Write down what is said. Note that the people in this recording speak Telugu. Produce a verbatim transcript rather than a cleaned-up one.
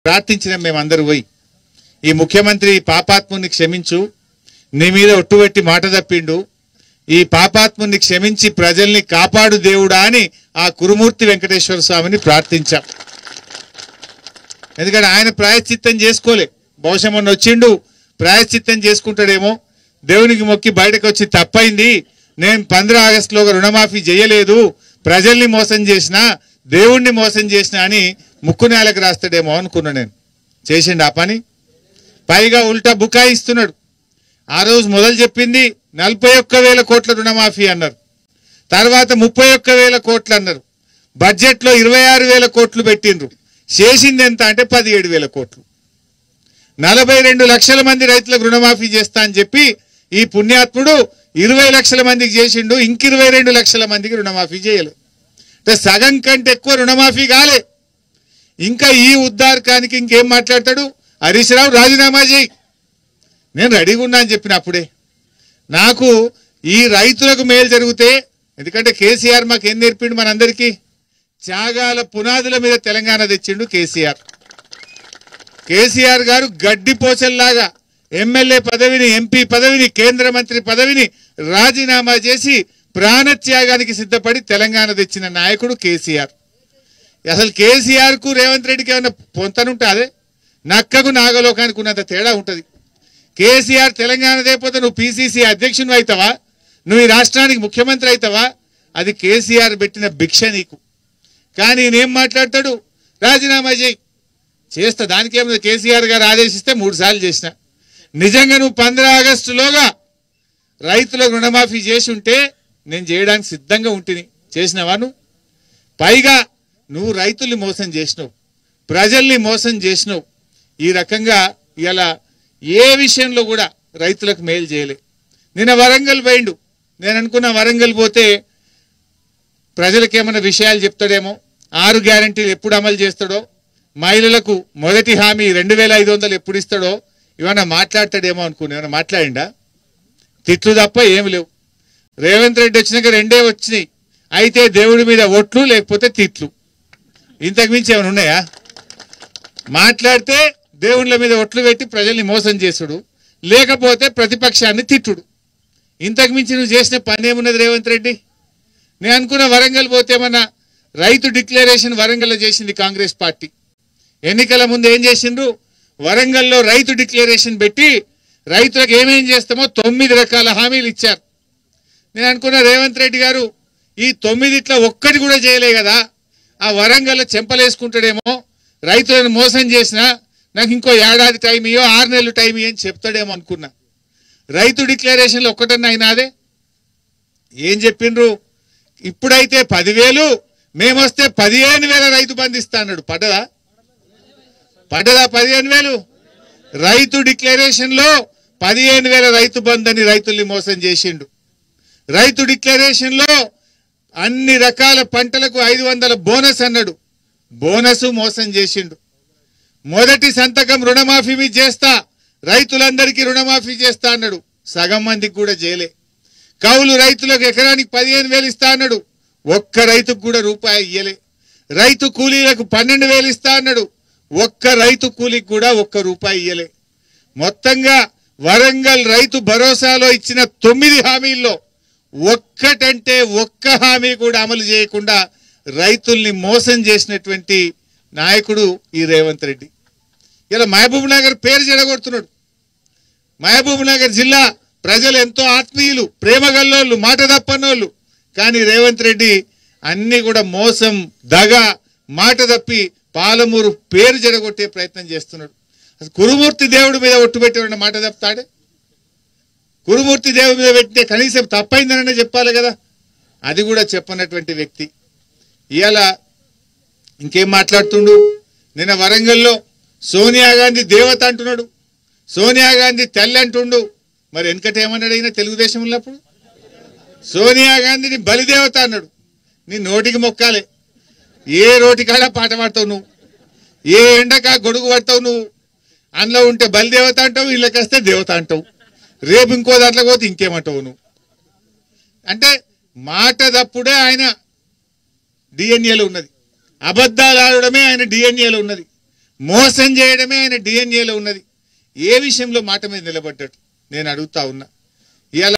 ప్రార్థించిన మేమందరూ పోయి ఈ ముఖ్యమంత్రి పాపాత్ముని క్షమించు, నీ మీద ఒట్టుబెట్టి మాట తప్పిండు, ఈ పాపాత్ముని క్షమించి ప్రజల్ని కాపాడు దేవుడా అని ఆ కురుమూర్తి వెంకటేశ్వర స్వామిని ప్రార్థించాం. ఎందుకంటే ఆయన ప్రాయశ్చిత్తం చేసుకోలే, బహుశా మొన్న వచ్చిండు ప్రాయశ్చిత్తం చేసుకుంటాడేమో, దేవునికి మొక్కి బయటకు వచ్చి తప్పైంది, నేను పంద్రా ఆగస్టులోగా రుణమాఫీ చేయలేదు, ప్రజల్ని మోసం చేసినా దేవుణ్ణి మోసం చేసినా అని ముక్కు నేలకు రాస్తాడేమో అనుకున్నా. నేను చేసిండు ఆ పని. పైగా ఉల్టా బుకాయిస్తున్నాడు. ఆ రోజు మొదలు చెప్పింది నలభై ఒక్క వేల కోట్ల రుణమాఫీ అన్నారు, తర్వాత ముప్పై ఒక్క వేల కోట్లు అన్నారు, బడ్జెట్లో ఇరవై ఆరు వేల కోట్లు పెట్టిండ్రు, చేసింది ఎంత అంటే పదిహేడు వేల కోట్లు. నలభై రెండు లక్షల మంది రైతులకు రుణమాఫీ చేస్తా అని చెప్పి ఈ పుణ్యాత్ముడు ఇరవై లక్షల మందికి చేసిండు, ఇంక ఇరవై రెండు లక్షల మందికి రుణమాఫీ చేయలేదు. అంటే సగం కంటే ఎక్కువ రుణమాఫీ కాలే. ఇంకా ఈ ఉద్దారకానికి ఇంకేం మాట్లాడతాడు, హరీష్ రావు రాజీనామా చేయి, నేను రెడీగా ఉన్నా అని చెప్పిన అప్పుడే. నాకు ఈ రైతులకు మేలు జరిగితే, ఎందుకంటే కేసీఆర్ మాకు ఏం నేర్పిండు మనందరికీ, త్యాగాల పునాదుల మీద తెలంగాణ తెచ్చిండు కేసీఆర్. కేసీఆర్ గారు గడ్డిపోచల్లాగా ఎమ్మెల్యే పదవిని, ఎంపీ పదవిని, కేంద్ర మంత్రి పదవిని రాజీనామా చేసి ప్రాణత్యాగానికి సిద్ధపడి తెలంగాణ తెచ్చిన నాయకుడు కేసీఆర్. అసలు కేసీఆర్ కు రేవంత్ రెడ్డికి ఏమైనా పొంతనుంటే అదే నక్కకు నాగలోకానికి ఉన్నంత తేడా ఉంటుంది. కేసీఆర్ తెలంగాణ లేకపోతే నువ్వు పీసీసీ అధ్యక్షుడు అవుతావా, నువ్వు ఈ రాష్ట్రానికి ముఖ్యమంత్రి అవుతావా, అది కేసీఆర్ పెట్టిన భిక్ష నీకు. కానీ నేనేం మాట్లాడతాడు, రాజీనామా చేయి, చేస్తా, దానికేమో కేసీఆర్ గారు ఆదేశిస్తే మూడు సార్లు చేసిన. నిజంగా నువ్వు పంద్రా ఆగస్టులోగా రైతులకు రుణమాఫీ చేసి ఉంటే నేను చేయడానికి సిద్ధంగా ఉంటుంది. చేసినవా నువ్వు? పైగా నువ్వు రైతుల్ని మోసం చేసినావు, ప్రజల్ని మోసం చేసినావు. ఈ రకంగా ఇలా ఏ విషయంలో కూడా రైతులకు మేలు చేయలే. నిన్న వరంగల్ పోయిండు. నేను అనుకున్న వరంగల్ పోతే ప్రజలకు ఏమైనా విషయాలు చెప్తాడేమో, ఆరు గ్యారంటీలు ఎప్పుడు అమలు చేస్తాడో, మహిళలకు మొదటి హామీ రెండు వేల ఐదు వందలు ఎప్పుడు ఇస్తాడో ఇవన్నా మాట్లాడతాడేమో అనుకున్నా. ఏమన్నా మాట్లాడిండా? తిట్లు తప్ప ఏమి లేవు. రేవంత్ రెడ్డి వచ్చినాక రెండే వచ్చినాయి, అయితే దేవుడి మీద ఒట్లు లేకపోతే తిట్లు. ఇంతకు మించి ఏమైనా ఉన్నాయా? మాట్లాడితే దేవుళ్ళ మీద ఒట్లు పెట్టి ప్రజల్ని మోసం చేసుడు, లేకపోతే ప్రతిపక్షాన్ని తిట్టుడు. ఇంతకు మించి నువ్వు చేసిన పని ఏమున్నది రేవంత్ రెడ్డి? నేను అనుకున్న వరంగల్ పోతే ఏమన్నా రైతు డిక్లరేషన్ వరంగల్లో చేసింది కాంగ్రెస్ పార్టీ. ఎన్నికల ముందు ఏం చేసిండ్రు, వరంగల్లో రైతు డిక్లరేషన్ పెట్టి రైతులకు ఏమేం చేస్తామో తొమ్మిది రకాల హామీలు ఇచ్చారు. నేను అనుకున్న రేవంత్ రెడ్డి గారు ఈ తొమ్మిదిట్లో ఒక్కటి కూడా చేయలే కదా, ఆ వరంగల్లో చెంపలేసుకుంటాడేమో, రైతులను మోసం చేసినా నాకు ఇంకో ఏడాది టైం ఇయ్యో, ఆరు నెలలు టైం ఇయ్యో అని చెప్తాడేమో అనుకున్నా. రైతు డిక్లరేషన్లో ఒక్కటన్నా అయినాదే? ఏం చెప్పిండ్రు, ఇప్పుడైతే పదివేలు, మేమొస్తే పదిహేను వేల రైతు బంధిస్తా అన్నాడు. పడ్డదా? పడ్డదా పదిహేను వేలు? రైతు డిక్లరేషన్ లో పదిహేను వేల రైతు బంధు అని రైతుల్ని మోసం చేసిండు. రైతు డిక్లరేషన్ లో అన్ని రకాల పంటలకు ఐదు వందల బోనస్ అన్నాడు, బోనస్ మోసం చేసిండు. మొదటి సంతకం రుణమాఫీ మీద చేస్తా, రైతులందరికీ రుణమాఫీ చేస్తా అన్నాడు, సగం మందికి కూడా చేయలే. కౌలు రైతులకు ఎకరానికి పదిహేను వేలు ఇస్తా అన్నాడు, ఒక్క రైతుకు కూడా రూపాయి ఇయ్యలే. రైతు కూలీలకు పన్నెండు వేలు ఇస్తా అన్నాడు, ఒక్క రైతు కూలీకి కూడా ఒక్క రూపాయి ఇయ్యలే. మొత్తంగా వరంగల్ రైతు భరోసాలో ఇచ్చిన తొమ్మిది హామీల్లో ఒక్కటంటే ఒక్క హామీ కూడా అమలు చేయకుండా రైతుల్ని మోసం చేసినటువంటి నాయకుడు ఈ రేవంత్ రెడ్డి. ఇలా మహబూబ్ నగర్ పేరు చెడగొడుతున్నాడు. మహబూబ్ నగర్ జిల్లా ప్రజలు ఎంతో ఆత్మీయులు, ప్రేమగల్లోళ్ళు, మాట తప్పనోళ్ళు. కానీ రేవంత్ రెడ్డి అన్ని కూడా మోసం, దగ, మాట తప్పి పాలమూరు పేరు జడగొట్టే ప్రయత్నం చేస్తున్నాడు. కురుమూర్తి దేవుడి మీద ఒట్టు పెట్టిన మాట తప్పుతాడే? కురుమూర్తి దేవుడి మీద పెట్టితే కనీసం తప్పైందననే చెప్పాలి కదా, అది కూడా చెప్పనటువంటి వ్యక్తి. ఇవాళ ఇంకేం మాట్లాడుతుండు, నిన్న వరంగల్లో సోనియా గాంధీ దేవత అంటున్నాడు, సోనియా గాంధీ తల్లి అంటుండు. మరి వెనకట ఏమన్నాడు అయినా తెలుగుదేశం ఉన్నప్పుడు? సోనియా గాంధీని బలిదేవత అన్నాడు. నీ నోటికి మొక్కాలే, ఏ రోటికాడ పాట పాడతావు నువ్వు, ఏ ఎండకా గొడుగు పడతావు నువ్వు. అందులో ఉంటే బలిదేవత అంటావు, ఇళ్ళకి వస్తే దేవత అంటావు, రేపు ఇంకో దాంట్లో పోతే ఇంకేమంటావు నువ్వు. అంటే మాట తప్పుడే ఆయన డిఎన్ఏలో ఉన్నది, అబద్ధాలు ఆడడమే ఆయన డిఎన్ఏలో ఉన్నది. మోసం చేయడమే ఆయన డిఎన్ఏలో ఉన్నది. ఏ విషయంలో మాట మీద నిలబడ్డాడు నేను అడుగుతా ఉన్నా. ఇవాళ